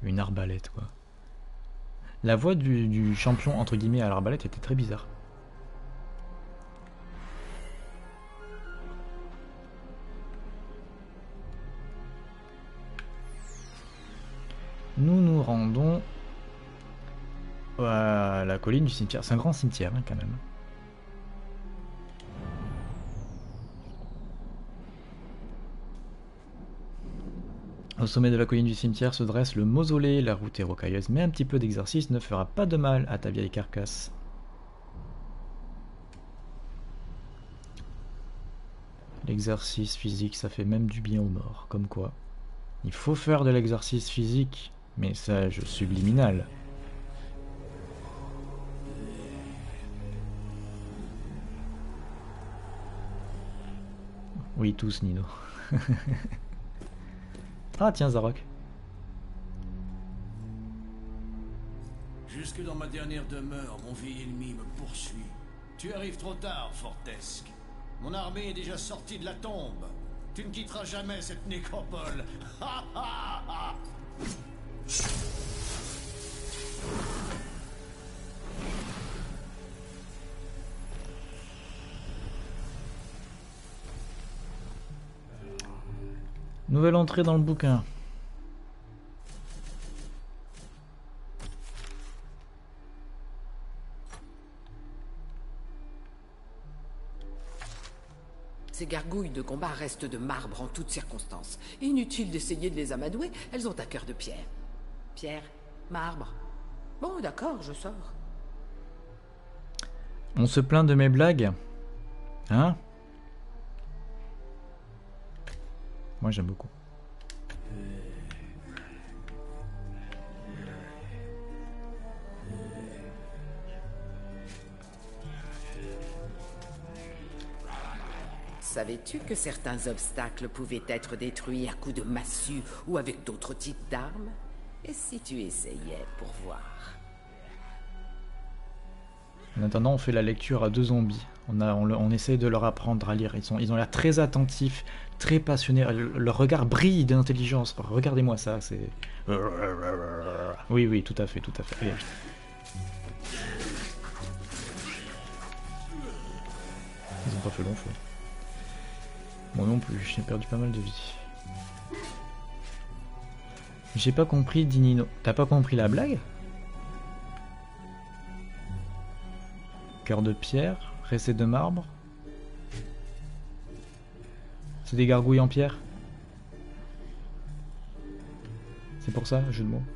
Une arbalète, quoi. La voix du champion, entre guillemets, à l'arbalète était très bizarre. Nous nous rendons à la colline du cimetière. C'est un grand cimetière, hein, quand même. Au sommet de la colline du cimetière se dresse le mausolée. La route est rocailleuse, mais un petit peu d'exercice ne fera pas de mal à ta vieille carcasse. L'exercice physique, ça fait même du bien aux morts. Comme quoi, il faut faire de l'exercice physique, message subliminal. Oui, tous, Nino. Ah, tiens, Zarok. Jusque dans ma dernière demeure, mon vieil ennemi me poursuit. Tu arrives trop tard, Fortesque. Mon armée est déjà sortie de la tombe. Tu ne quitteras jamais cette nécropole. Ha ha ha. Nouvelle entrée dans le bouquin. Ces gargouilles de combat restent de marbre en toutes circonstances. Inutile d'essayer de les amadouer, elles ont un cœur de pierre. Pierre, marbre. Bon, d'accord, je sors. On se plaint de mes blagues. Hein? Moi j'aime beaucoup. Savais-tu que certains obstacles pouvaient être détruits à coups de massue ou avec d'autres types d'armes? Et si tu essayais pour voir? En attendant, on fait la lecture à 2 zombies. On essaye de leur apprendre à lire. Ils ont l'air très attentifs, très passionnés. Leur regard brille d'intelligence. Regardez-moi ça, c'est... Oui, oui, tout à fait, tout à fait. Allez. Ils ont pas fait long feu. Moi non plus, j'ai perdu pas mal de vie. J'ai pas compris, Dinino. T'as pas compris la blague? Cœur de pierre, resté de marbre. C'est des gargouilles en pierre. C'est pour ça, jeu de mots.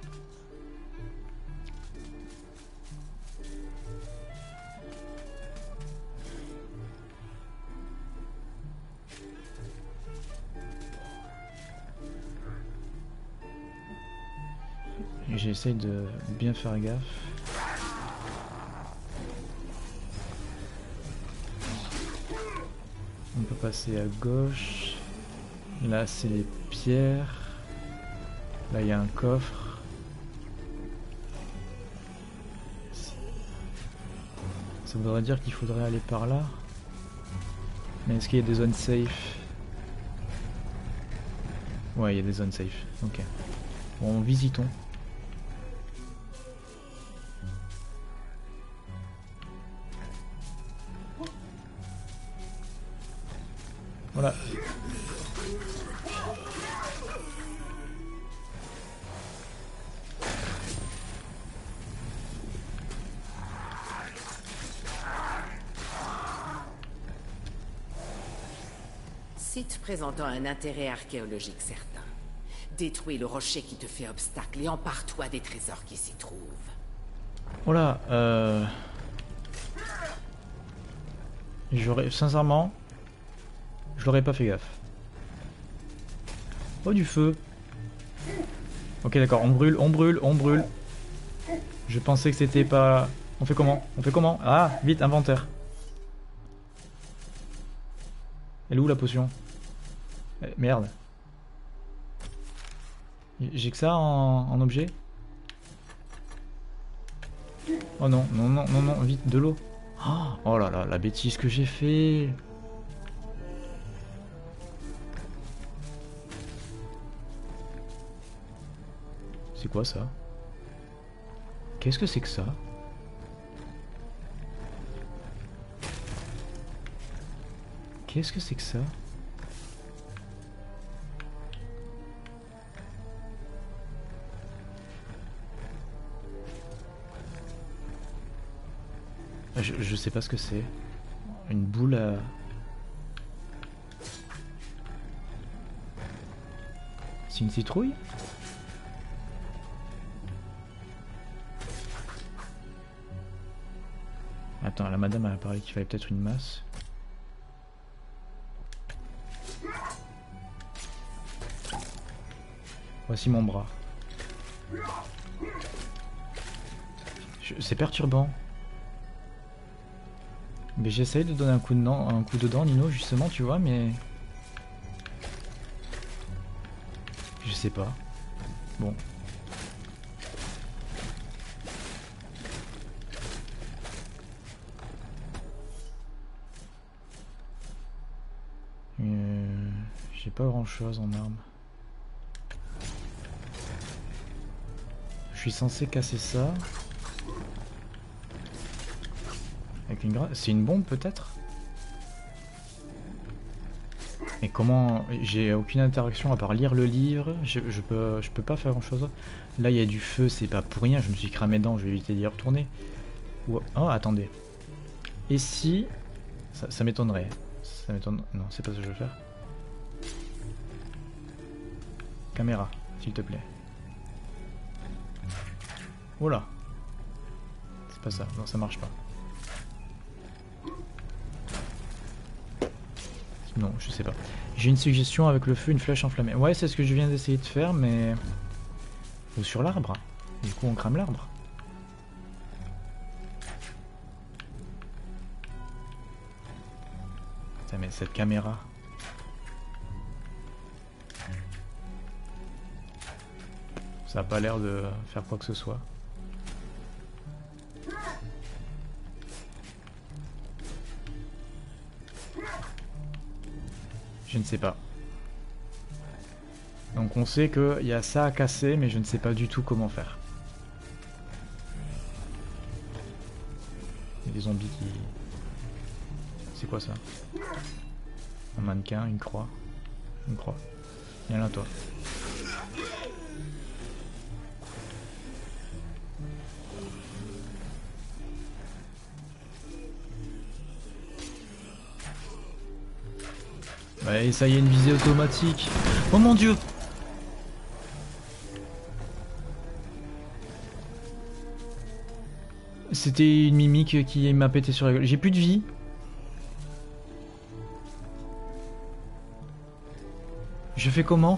J'essaye de bien faire gaffe. On peut passer à gauche. Là, c'est les pierres. Là, il y a un coffre. Ça voudrait dire qu'il faudrait aller par là. Mais est-ce qu'il y a des zones safe? Ouais, il y a des zones safe. Ok. Bon, visitons. Voilà. Site présentant un intérêt archéologique certain. Détruis le rocher qui te fait obstacle et empare-toi des trésors qui s'y trouvent. Voilà. J'aurais... Sincèrement... Je l'aurais pas fait gaffe. Oh, du feu. Ok, d'accord, on brûle, on brûle, on brûle. Je pensais que c'était pas... On fait comment? On fait comment? Ah, vite, inventaire. Elle est où la potion? Merde. J'ai que ça en objet? Oh non, non, non, non, non, vite, de l'eau. Oh là là, la bêtise que j'ai fait. C'est quoi ça? Qu'est-ce que c'est que ça? Qu'est-ce que c'est que ça? Je sais pas ce que c'est. Une boule à... C'est une citrouille? Attends, la madame a parlé qu'il fallait peut-être une masse. Voici mon bras. C'est perturbant. Mais j'essaye de donner un coup de dent, Nino, justement, tu vois, mais... Je sais pas. Bon. J'ai pas grand chose en arme. Je suis censé casser ça. Avec une c'est une bombe peut-être? Et comment... J'ai aucune interaction à part lire le livre. Je peux pas faire grand chose. Là il y a du feu, c'est pas pour rien. Je me suis cramé dedans, je vais éviter d'y retourner. Oh attendez. Et si... Ça m'étonnerait. Ça m'étonne... Non, c'est pas ce que je veux faire. Caméra, s'il te plaît. Oh là. C'est pas ça, non ça marche pas. Non, je sais pas. J'ai une suggestion avec le feu, une flèche enflammée. Ouais, c'est ce que je viens d'essayer de faire, mais... Ou sur l'arbre. Du coup, on crame l'arbre. Putain, mais cette caméra... Ça a pas l'air de faire quoi que ce soit. Je ne sais pas. Donc on sait qu'il y a ça à casser, mais je ne sais pas du tout comment faire. Il y a des zombies qui... C'est quoi ça? Un mannequin, une croix. Une croix. Viens là toi. Ouais, ça y est, une visée automatique. Oh mon dieu! C'était une mimique qui m'a pété sur la gueule. J'ai plus de vie. Je fais comment?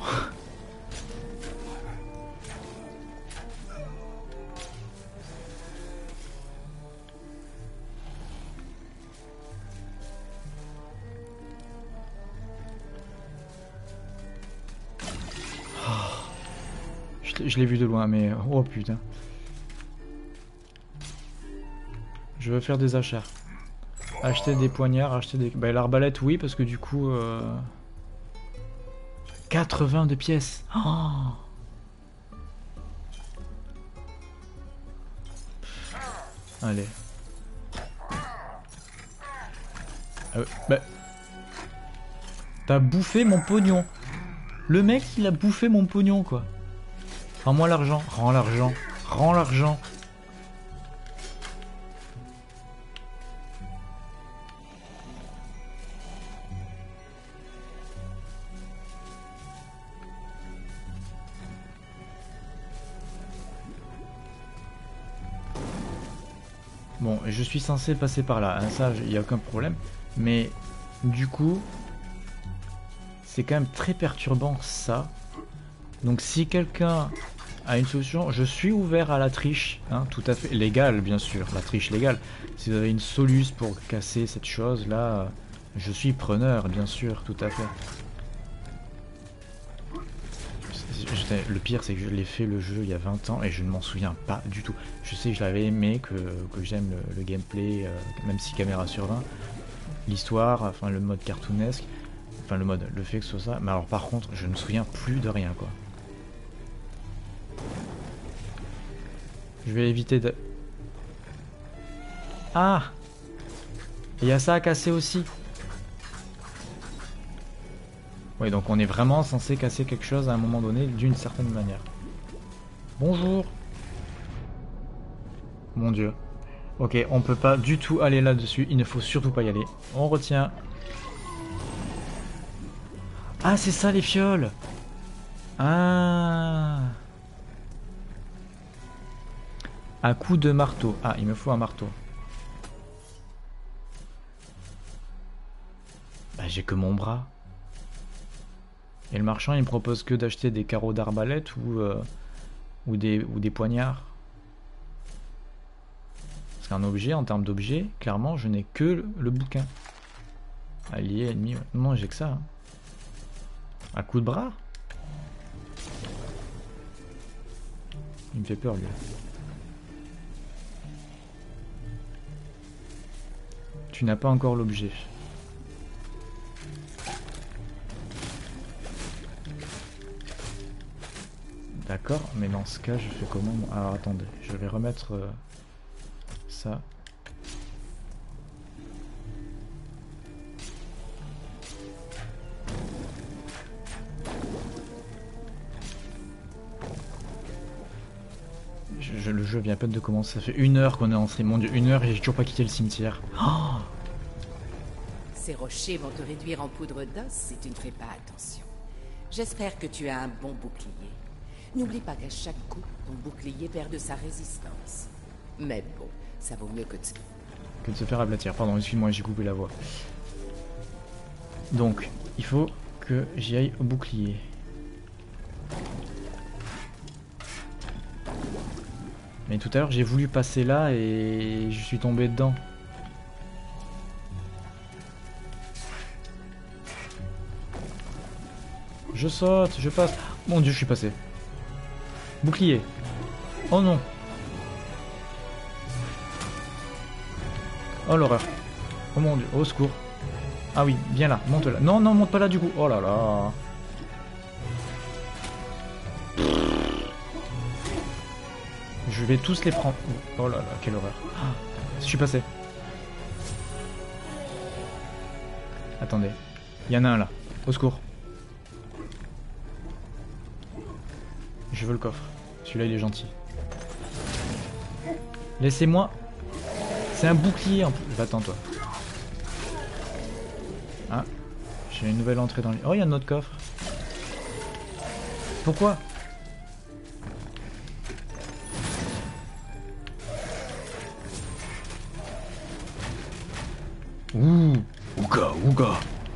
Je l'ai vu de loin, mais... Oh putain. Je veux faire des achats. Acheter des poignards, acheter des... Bah l'arbalète, oui, parce que du coup... 82 pièces. Oh, allez. Bah... T'as bouffé mon pognon. Le mec, il a bouffé mon pognon, quoi. Rends-moi l'argent. Rends l'argent. Rends l'argent. Bon, je suis censé passer par là. Hein, ça, il n'y a aucun problème. Mais, du coup... C'est quand même très perturbant, ça. Donc, si quelqu'un... à une solution, je suis ouvert à la triche, hein, tout à fait légale bien sûr, la triche légale. Si vous avez une soluce pour casser cette chose là, je suis preneur bien sûr, tout à fait. Le pire c'est que je l'ai fait le jeu il y a 20 ans et je ne m'en souviens pas du tout. Je sais que je l'avais aimé, que j'aime le gameplay, même si caméra sur 20, l'histoire, enfin le mode cartoonesque, enfin le fait que ce soit ça, mais alors par contre je ne me souviens plus de rien quoi. Je vais éviter de... Ah! Il y a ça à casser aussi. Oui, donc on est vraiment censé casser quelque chose à un moment donné d'une certaine manière. Bonjour. Mon dieu. Ok, on peut pas du tout aller là-dessus. Il ne faut surtout pas y aller. On retient. Ah, c'est ça les fioles. Ah. À coup de marteau. Ah, il me faut un marteau. Bah, j'ai que mon bras. Et le marchand, il me propose que d'acheter des carreaux d'arbalète ou des poignards. Parce qu'un objet, en termes d'objet, clairement, je n'ai que le bouquin. Allié, ennemi... Non, j'ai que ça. Hein. À coup de bras? Il me fait peur, lui. Tu n'as pas encore l'objet. D'accord, mais dans ce cas, je fais comment? Alors attendez, je vais remettre ça. Le jeu vient à peine de commencer, ça fait 1 heure qu'on est entré. Mon dieu, 1 heure et j'ai toujours pas quitté le cimetière. Oh, Ces rochers vont te réduire en poudre d'os si tu ne fais pas attention. J'espère que tu as un bon bouclier. N'oublie pas qu'à chaque coup, ton bouclier perd de sa résistance. Mais bon, ça vaut mieux que de se faire aplatir. Pardon, excuse-moi, j'ai coupé la voix. Donc, il faut que j'y aille au bouclier. Mais tout à l'heure, j'ai voulu passer là et je suis tombé dedans. Je saute, je passe. Mon dieu, je suis passé. Bouclier. Oh non. Oh l'horreur. Oh mon dieu, au secours. Ah oui, viens là, monte là. Non, non, monte pas là du coup. Oh là là. Je vais tous les prendre. Oh là là, quelle horreur. Ah, je suis passé. Attendez. Il y en a un là. Au secours. Je veux le coffre. Celui-là, il est gentil. Laissez-moi. C'est un bouclier en plus. Va-t'en, toi. Ah. J'ai une nouvelle entrée dans le... Oh, il y a un autre coffre. Pourquoi? Ouh. Ouga, ouga.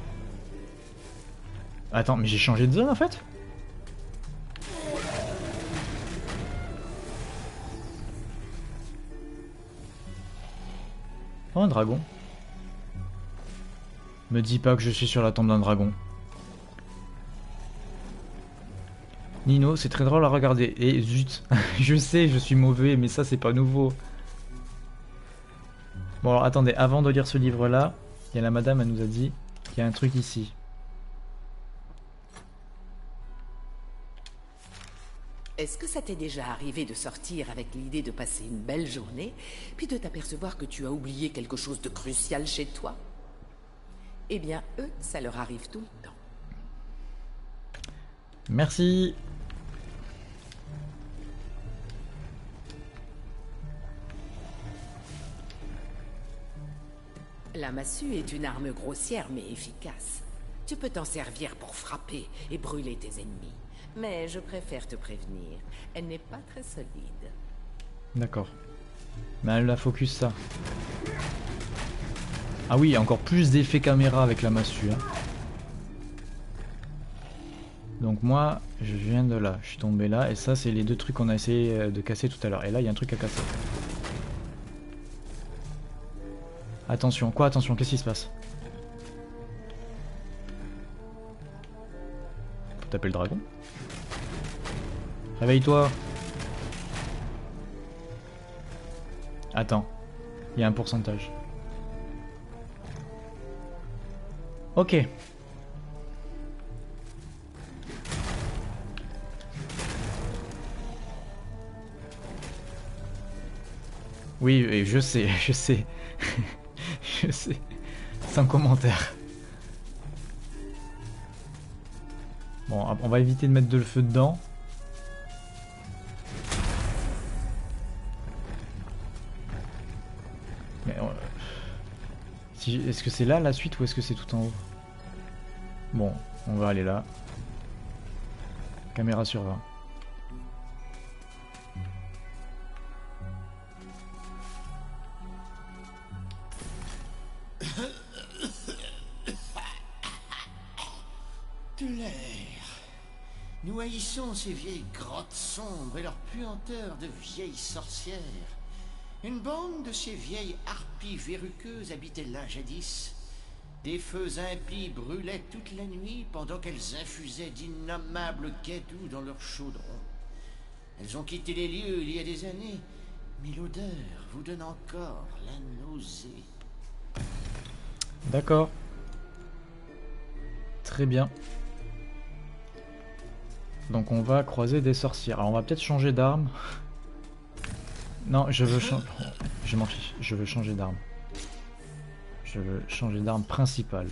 Attends, mais j'ai changé de zone en fait? Oh, un dragon. Me dis pas que je suis sur la tombe d'un dragon. Nino, c'est très drôle à regarder. Et zut, je sais, je suis mauvais, mais ça c'est pas nouveau. Bon alors attendez, avant de lire ce livre-là, il y a la madame, elle nous a dit qu'il y a un truc ici. Est-ce que ça t'est déjà arrivé de sortir avec l'idée de passer une belle journée, puis de t'apercevoir que tu as oublié quelque chose de crucial chez toi? Eh bien, eux, ça leur arrive tout le temps. Merci. La massue est une arme grossière mais efficace. Tu peux t'en servir pour frapper et brûler tes ennemis. Mais je préfère te prévenir, elle n'est pas très solide. D'accord. Mais elle la focus ça. Ah oui, encore plus d'effets caméra avec la massue. Hein. Donc moi, je viens de là. Je suis tombé là. Et ça, c'est les deux trucs qu'on a essayé de casser tout à l'heure. Et là, il y a un truc à casser. Attention. Quoi, attention? Qu'est-ce qui se passe? Faut taper le dragon. Réveille-toi. Attends. Il y a un pourcentage. Ok. Oui, et je sais, je sais. Je sais. Sans commentaire. Bon, on va éviter de mettre de le feu dedans. Mais est-ce que c'est là la suite ou est-ce que c'est tout en haut? Bon, on va aller là. Caméra sur 20. De l'air. Nous haïssons ces vieilles grottes sombres et leur puanteur de vieilles sorcières. Une bande de ces vieilles harpies verruqueuses habitait là jadis. Des feux impies brûlaient toute la nuit pendant qu'elles infusaient d'innommables guédous dans leurs chaudrons. Elles ont quitté les lieux il y a des années, mais l'odeur vous donne encore la nausée. D'accord. Très bien. Donc on va croiser des sorcières. Alors on va peut-être changer d'arme. Non, je veux changer... Je m'en fiche, je veux changer d'arme. Je veux changer d'arme principale.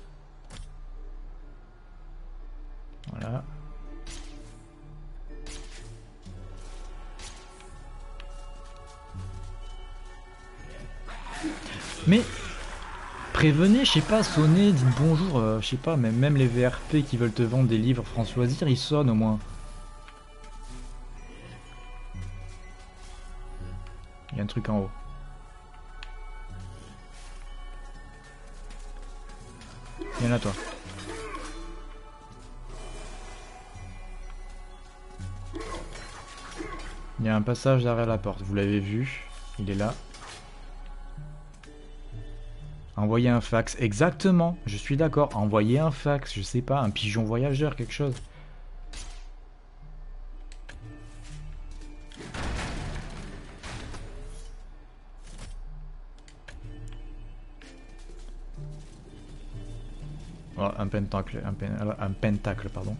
Voilà. Mais prévenez, je sais pas, sonnez, dites bonjour, je sais pas, même les VRP qui veulent te vendre des livres Françoisir, ils sonnent au moins. Il y a un truc en haut. Viens là toi. Il y a un passage derrière la porte, vous l'avez vu, il est là. Envoyer un fax, exactement, je suis d'accord, envoyer un fax, je sais pas, un pigeon voyageur, quelque chose. Oh, un pentacle, un pentacle, pardon.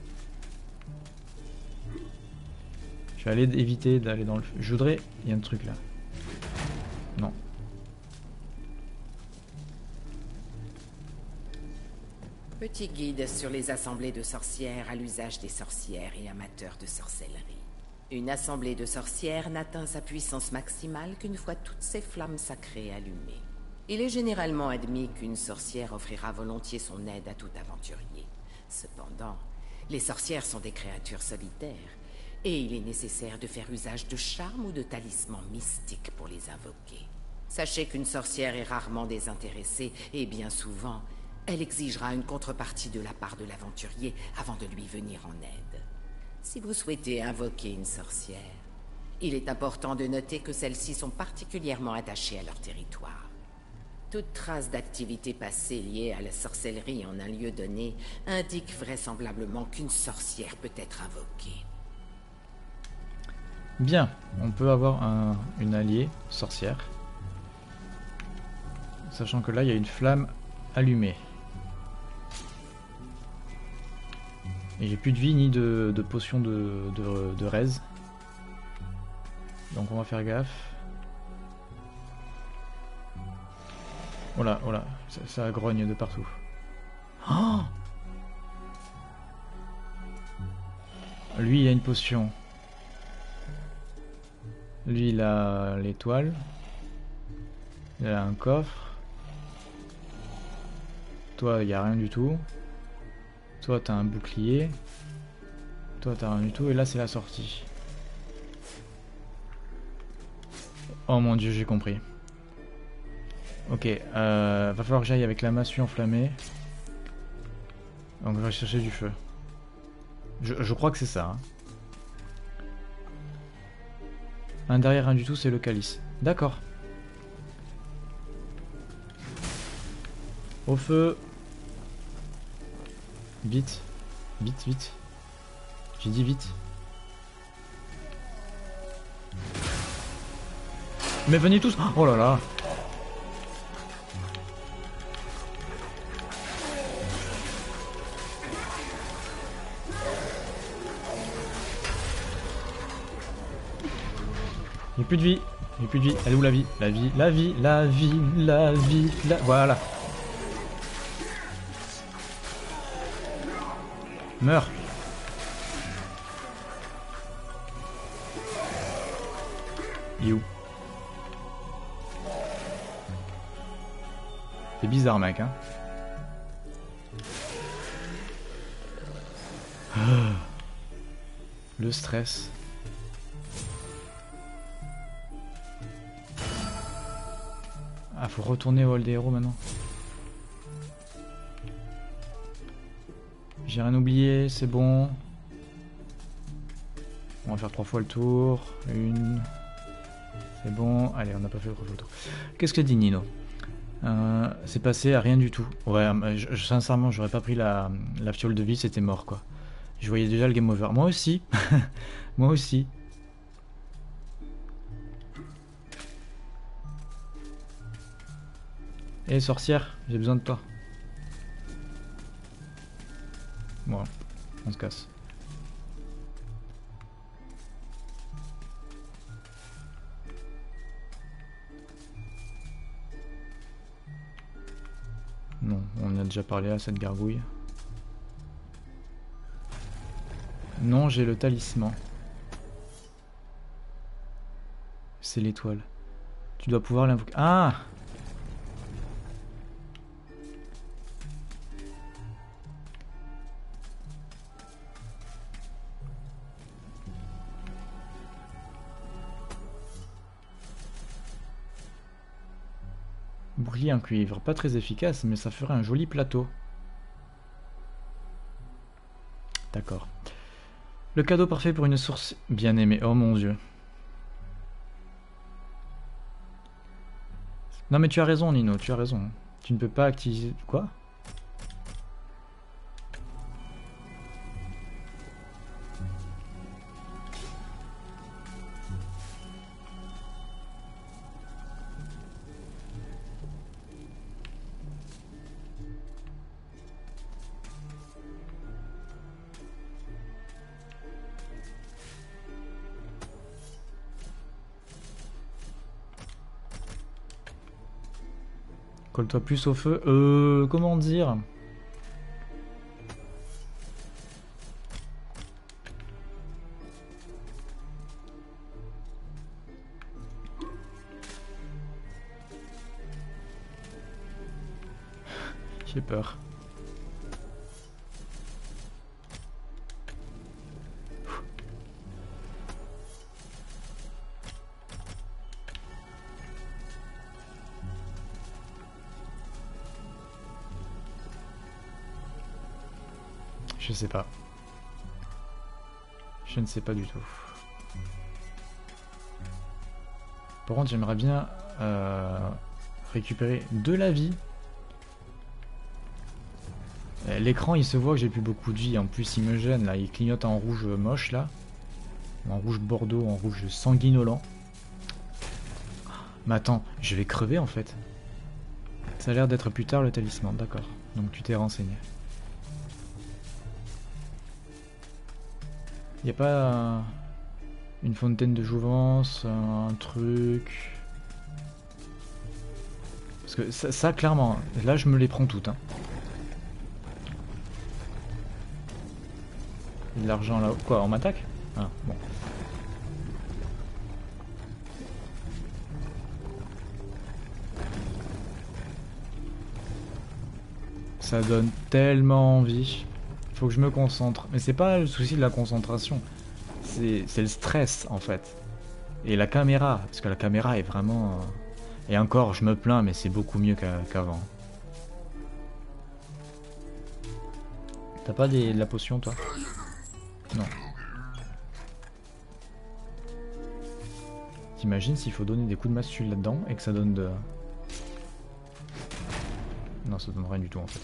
Je vais aller éviter d'aller dans le feu. Je voudrais... Il y a un truc là. Non. Petit guide sur les assemblées de sorcières à l'usage des sorcières et amateurs de sorcellerie. Une assemblée de sorcières n'atteint sa puissance maximale qu'une fois toutes ses flammes sacrées allumées. Il est généralement admis qu'une sorcière offrira volontiers son aide à tout aventurier. Cependant, les sorcières sont des créatures solitaires, et il est nécessaire de faire usage de charmes ou de talismans mystiques pour les invoquer. Sachez qu'une sorcière est rarement désintéressée, et bien souvent, elle exigera une contrepartie de la part de l'aventurier avant de lui venir en aide. Si vous souhaitez invoquer une sorcière, il est important de noter que celles-ci sont particulièrement attachées à leur territoire. Toute trace d'activité passée liée à la sorcellerie en un lieu donné indique vraisemblablement qu'une sorcière peut être invoquée. Bien, on peut avoir une alliée sorcière. Sachant que là, il y a une flamme allumée. Et j'ai plus de vie ni de potion de raise. Donc on va faire gaffe. Oh là, ça grogne de partout. Oh, lui, il a une potion. Lui, il a l'étoile. Il a un coffre. Toi, il n'y a rien du tout. Toi, t'as un bouclier. Toi, t'as rien du tout. Et là, c'est la sortie. Oh mon dieu, j'ai compris. Ok, va falloir que j'aille avec la massue enflammée. Donc, je vais chercher du feu. Je crois que c'est ça. Hein. Un derrière, rien du tout, c'est le calice. D'accord. Au feu. Vite. Vite, vite. J'ai dit vite. Mais venez tous. Oh là là. Il n'y a plus de vie. J'ai plus de vie. Elle est où la vie? La vie, la vie, la vie, la vie, la... Voilà. Meurs. Il est où? C'est bizarre, mec, hein. Le stress. Ah, faut retourner au hall des héros maintenant. J'ai rien oublié, c'est bon. On va faire 3 fois le tour. Une. C'est bon. Allez, on n'a pas fait 3 fois le tour. Qu'est-ce que dit Nino? C'est passé à rien du tout. Ouais, sincèrement, j'aurais pas pris la fiole de vie, c'était mort quoi. Je voyais déjà le game over. Moi aussi. Moi aussi. Hé sorcière, j'ai besoin de toi. Bon, on se casse. Non, on a déjà parlé à cette gargouille. Non, j'ai le talisman. C'est l'étoile. Tu dois pouvoir l'invoquer. Ah! Briller un cuivre, pas très efficace, mais ça ferait un joli plateau. D'accord. Le cadeau parfait pour une source bien aimée. Oh mon dieu. Non mais tu as raison Nino, tu as raison. Tu ne peux pas activer... Quoi? Colle-toi plus au feu. Comment dire? J'ai peur. Je sais pas. Je ne sais pas du tout. Par contre, j'aimerais bien récupérer de la vie. L'écran, il se voit que j'ai plus beaucoup de vie. En plus, il me gêne là. Il clignote en rouge moche là. En rouge bordeaux, en rouge sanguinolent. Mais attends, je vais crever en fait. Ça a l'air d'être plus tard le talisman. D'accord. Donc tu t'es renseigné. Y a pas une fontaine de jouvence, un truc... Parce que ça clairement, là je me les prends toutes. Hein. Il y a de l'argent là-haut. Quoi, on m'attaque? Ah, bon. Ça donne tellement envie. Faut que je me concentre. Mais c'est pas le souci de la concentration. C'est le stress en fait. Et la caméra. Parce que la caméra est vraiment... Et encore, je me plains, mais c'est beaucoup mieux qu'avant. T'as pas de la potion toi? Non. T'imagines s'il faut donner des coups de massue là-dedans et que ça donne de... Non, ça donne rien du tout en fait.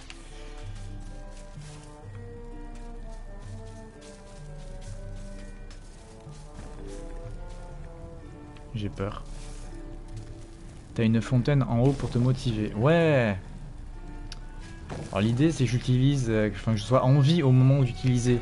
J'ai peur. T'as une fontaine en haut pour te motiver. Ouais. Alors l'idée c'est que j'utilise, que je sois en vie au moment d'utiliser.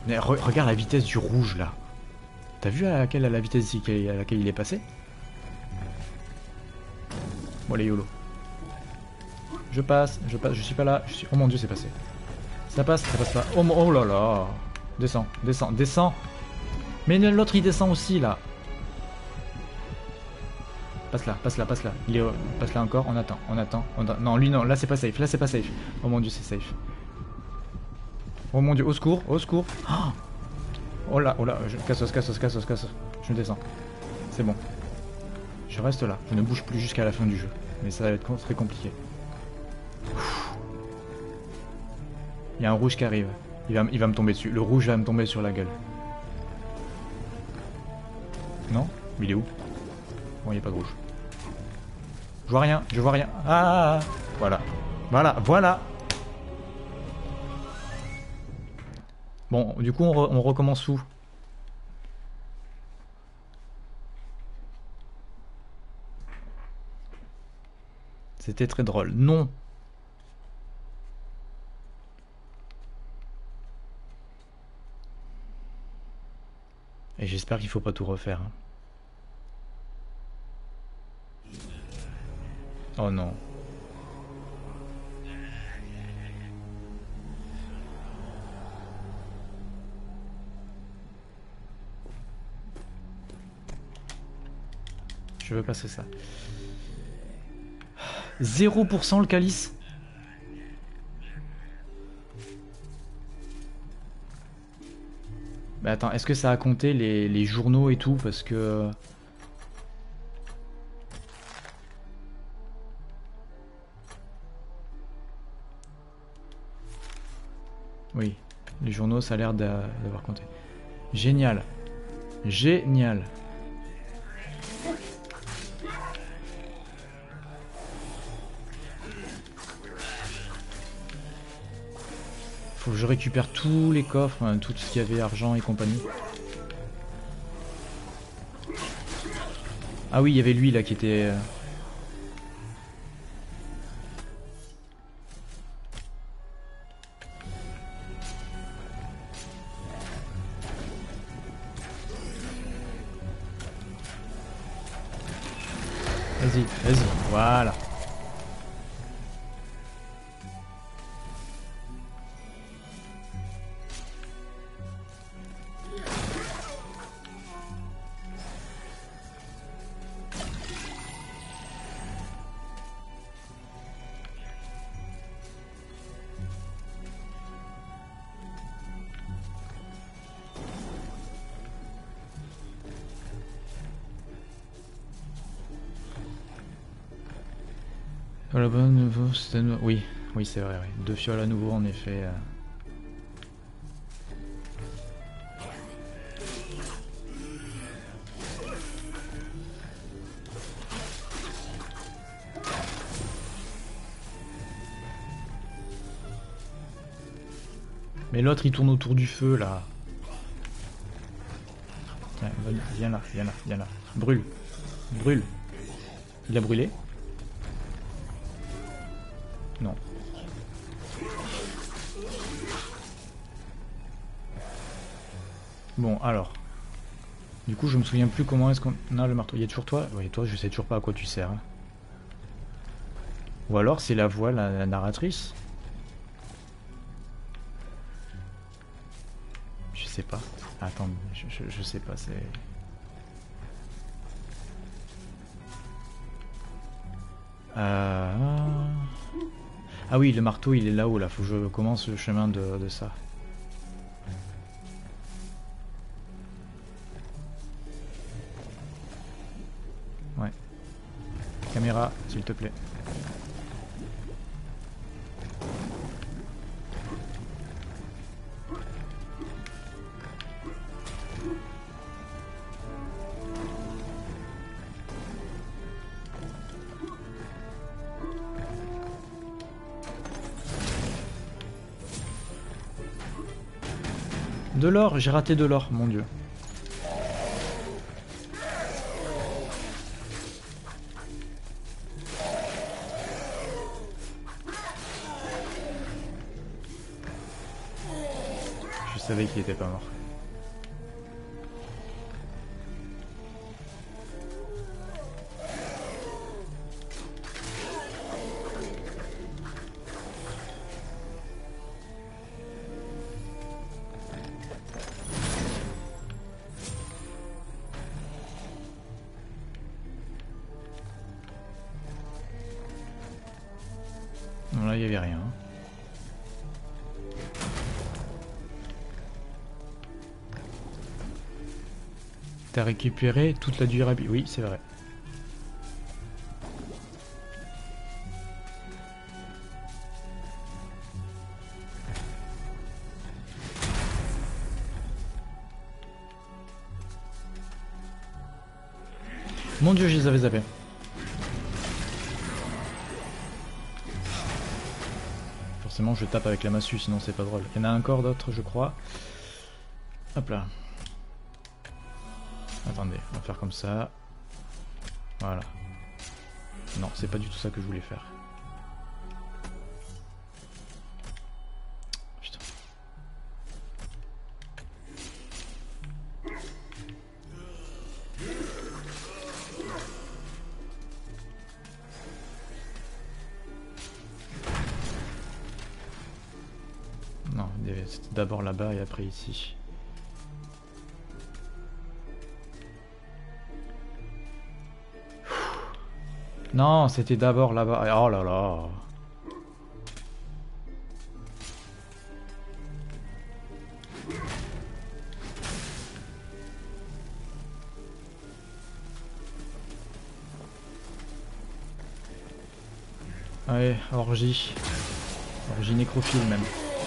Mais regarde la vitesse du rouge là. T'as vu à la vitesse à laquelle il est passé? Bon allez YOLO. Je passe, je suis pas là, je suis... Oh mon dieu c'est passé. Ça passe pas. Oh, oh là là. Descends, descends, descends. Mais l'autre il descend aussi là. Passe là, passe là, passe là. Il est... Passe là encore, on attend. Non lui non, là c'est pas safe, Oh mon dieu c'est safe. Oh mon dieu, au secours, au secours. Oh là, cassos. Je descends. C'est bon. Je reste là, je ne bouge plus jusqu'à la fin du jeu. Mais ça va être très compliqué. Il y a un rouge qui arrive. Il va me tomber dessus. Le rouge va me tomber sur la gueule. Non? Il est où? Bon, il n'y a pas de rouge. Je vois rien. Ah, voilà. Bon, du coup, on recommence où? C'était très drôle. Non! Et j'espère qu'il faut pas tout refaire. Hein. Oh non. Je veux passer ça. 0% le calice. Mais attends, est-ce que ça a compté les journaux et tout? Parce que... Oui, les journaux, ça a l'air d'avoir compté. Génial. Génial. Faut que je récupère tous les coffres, hein, tout ce qu'il y avait, argent et compagnie. Ah oui, il y avait lui là qui était... Vas-y, voilà. Voilà, bon, nouveau, c'est nouveau. Oui, oui, c'est vrai, oui. 2 fioles à nouveau, en effet. Mais l'autre, il tourne autour du feu, là. Tiens, viens là. Brûle. Il a brûlé? Non. Bon, alors. Du coup, je me souviens plus comment est-ce qu'on a le marteau. Il y a toujours toi? Oui, toi, je sais toujours pas à quoi tu sers. Hein. Ou alors, c'est la voix, la narratrice? Je sais pas. Attends, je sais pas, c'est... Ah oui, le marteau il est là-haut là, faut que je commence le chemin de ça. Ouais. Caméra, s'il te plaît. De l'or, j'ai raté de l'or, mon dieu. savais qu'il était pas mort. Non, là il n'y avait rien. T'as récupéré toute la durabilité. Oui, c'est vrai. Mon dieu, je les avais zappés. Forcément, je tape avec la massue, sinon c'est pas drôle. Il y en a encore d'autres, je crois. Hop là. Attendez, on va faire comme ça. Voilà. Non, c'est pas du tout ça que je voulais faire. Putain. Non, c'était d'abord là-bas et après ici. Non, c'était d'abord là-bas. Oh là là. Allez, orgie. Orgie nécrophile même.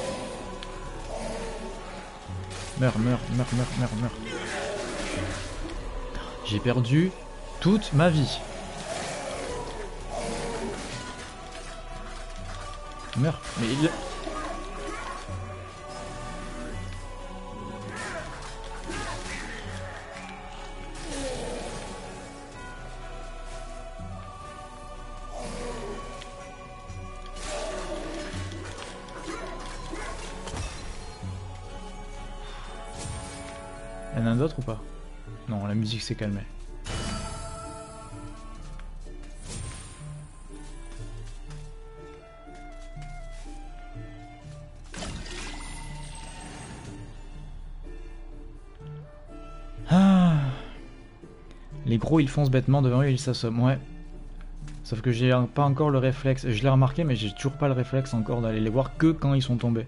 Meurs, meurs, meurs, meurs, meurs, meurs. J'ai perdu toute ma vie. Meurs, mais il... Il y en a un d'autre ou pas? Non, la musique s'est calmée. Ah. Les gros ils foncent bêtement devant eux et ils s'assomment, ouais. Sauf que j'ai pas encore le réflexe, je l'ai remarqué mais j'ai toujours pas le réflexe encore d'aller les voir que quand ils sont tombés.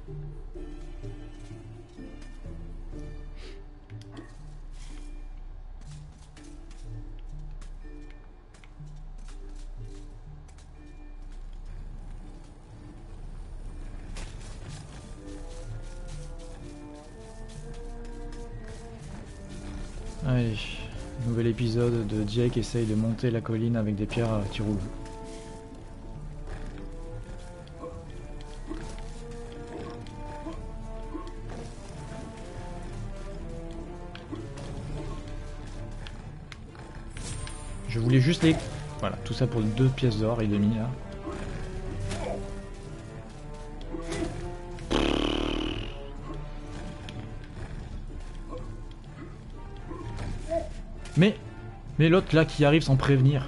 Allez, nouvel épisode de Jake essaye de monter la colline avec des pierres à tir au but. Je voulais juste les... Voilà, tout ça pour 2 pièces d'or et demi là. Mais l'autre là qui arrive sans prévenir.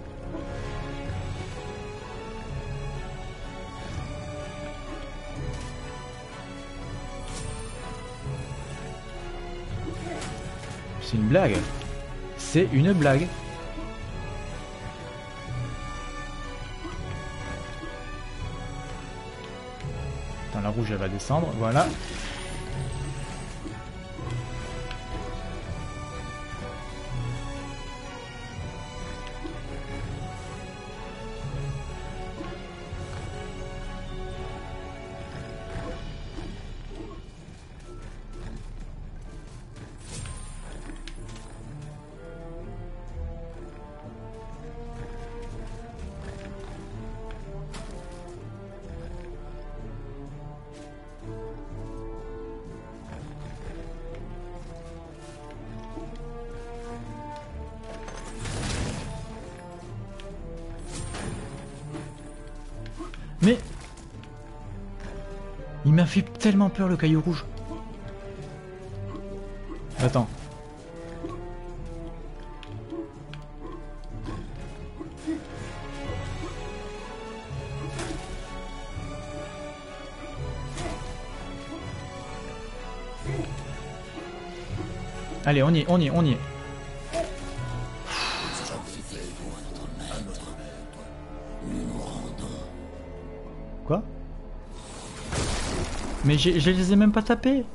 C'est une blague. C'est une blague. Attends, la rouge elle va descendre, voilà. Mais il m'a fait tellement peur le caillou rouge. Attends. Allez, on y est, on y est, on y est. Quoi? Mais je les ai même pas tapés.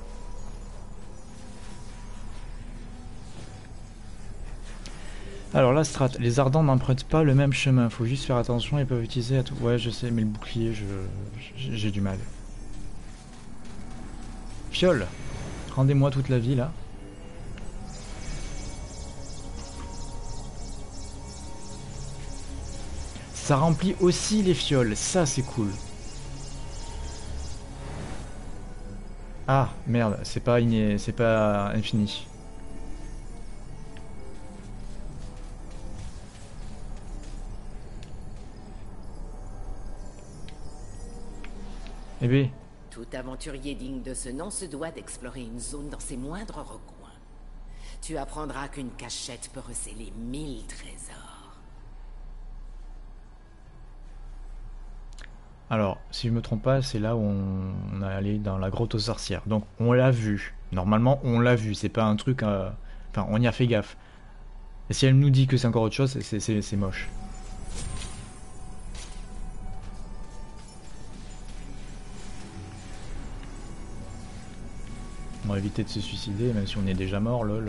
Alors la strat, les ardents n'empruntent pas le même chemin, faut juste faire attention, ils peuvent utiliser à tout. Ouais je sais mais le bouclier j'ai du mal. Fiole, rendez-moi toute la vie là. Ça remplit aussi les fioles, ça c'est cool. Ah merde, c'est pas infini. Eh bien. Tout aventurier digne de ce nom se doit d'explorer une zone dans ses moindres recoins. Tu apprendras qu'une cachette peut recéler 1000 trésors. Alors, si je me trompe pas, c'est là où on est allé dans la grotte aux sorcières. Donc, on l'a vu. Normalement, on l'a vu. C'est pas un truc... Enfin, on y a fait gaffe. Et si elle nous dit que c'est encore autre chose, c'est moche. On va éviter de se suicider, même si on est déjà mort, lol.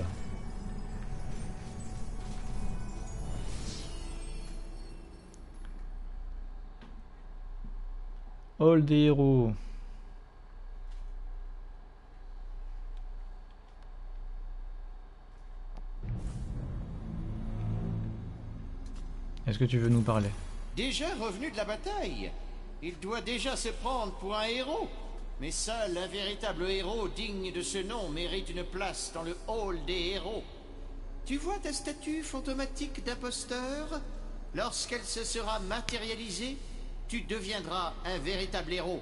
Hall des héros. Est-ce que tu veux nous parler? Déjà revenu de la bataille, il doit déjà se prendre pour un héros. Mais seul un véritable héros digne de ce nom mérite une place dans le hall des héros. Tu vois ta statue fantomatique d'imposteur? Lorsqu'elle se sera matérialisée, tu deviendras un véritable héros.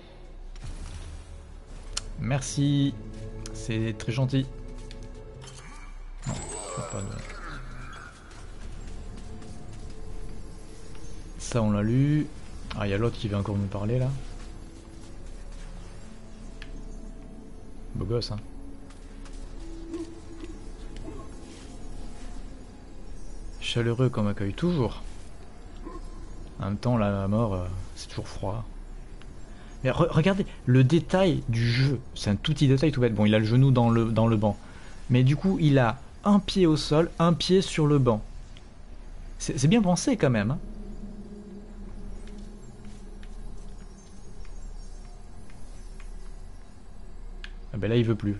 Merci, c'est très gentil. Non, pas de... Ça on l'a lu. Ah, il y a l'autre qui veut encore nous parler là. Beau gosse, hein. Chaleureux comme accueil, toujours. En même temps, la mort, c'est toujours froid. Mais regardez, le détail du jeu, c'est un tout petit détail tout bête. Bon, il a le genou dans le banc. Mais du coup, il a un pied au sol, un pied sur le banc. C'est bien pensé quand même, hein. Ah ben là, il veut plus.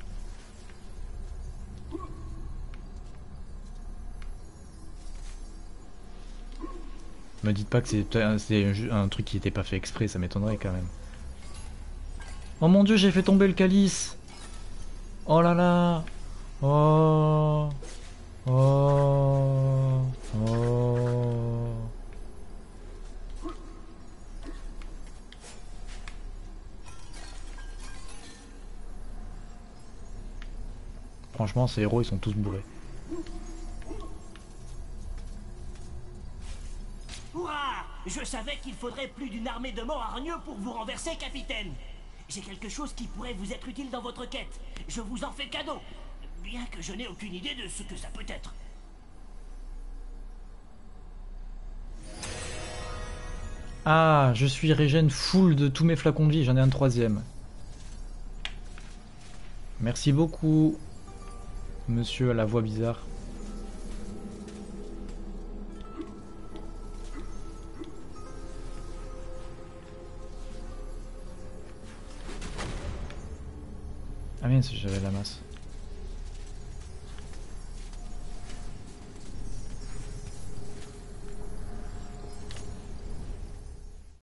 Me dites pas que c'est un truc qui était pas fait exprès, ça m'étonnerait quand même. Oh mon dieu, j'ai fait tomber le calice. Oh là là. Oh. Oh. Oh. Franchement, ces héros, ils sont tous bourrés. Ouah! Je savais qu'il faudrait plus d'une armée de morts hargneux pour vous renverser, capitaine. J'ai quelque chose qui pourrait vous être utile dans votre quête. Je vous en fais cadeau. Bien que je n'ai aucune idée de ce que ça peut être. Ah, je suis régène full de tous mes flacons de vie, j'en ai un troisième. Merci beaucoup, monsieur à la voix bizarre. Ah mince, j'avais la masse.